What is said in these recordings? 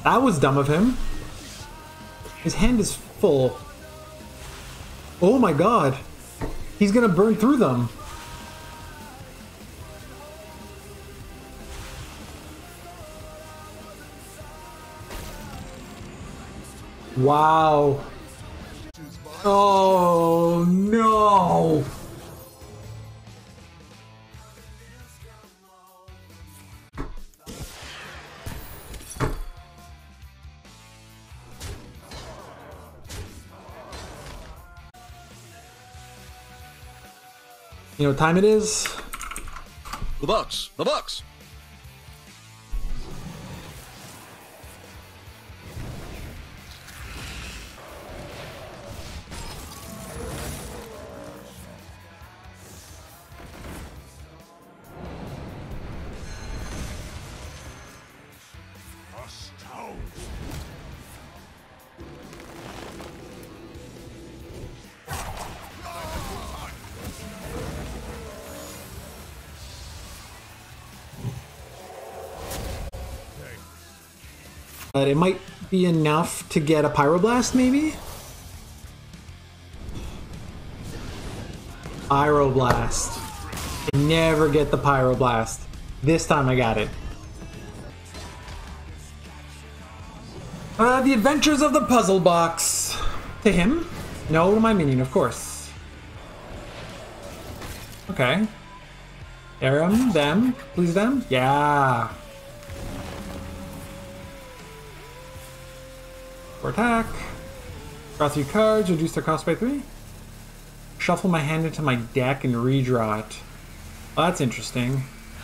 That was dumb of him. His hand is full. Oh my god. He's gonna burn through them. Wow. Oh no. You know what time it is? The Bucks! The Bucks! But it might be enough to get a Pyroblast, maybe? Pyroblast. I never get the Pyroblast. This time I got it. The Adventures of the Puzzle Box. To him? No, to my minion, of course. Okay. Them. Please them? Yeah. For attack. Draw 3 cards, reduce their cost by 3. Shuffle my hand into my deck and redraw it. Well, that's interesting.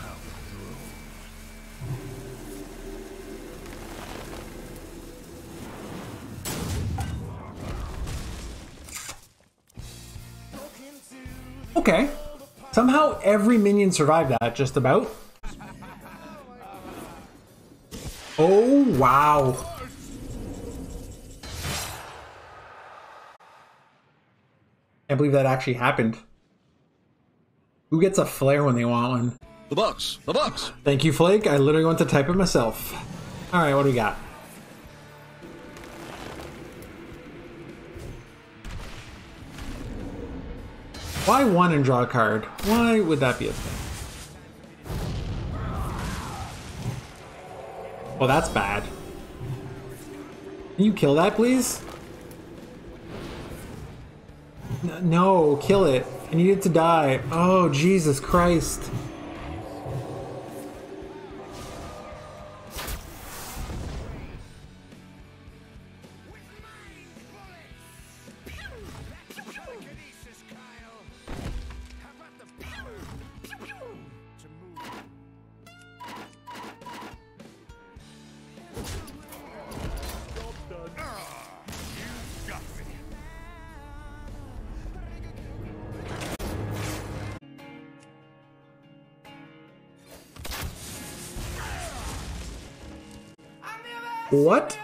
Okay. Somehow every minion survived that, just about. Oh, wow. Can't believe that actually happened. Who gets a flare when they want one? The Bucks! The Bucks! Thank you, Flake. I literally went to type it myself. Alright, what do we got? Why one and draw a card? Why would that be a thing? Well, that's bad. Can you kill that, please? No, kill it. I need it to die. Oh, Jesus Christ. What?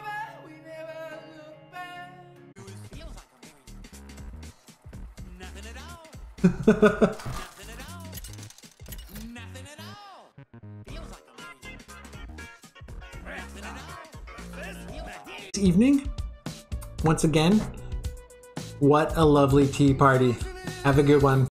Evening, once again, what a lovely tea party. Have a good one.